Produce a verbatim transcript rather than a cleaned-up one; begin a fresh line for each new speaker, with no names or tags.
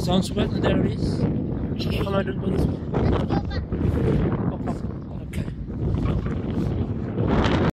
Sounds wet and there it is. Come on, don't go this way.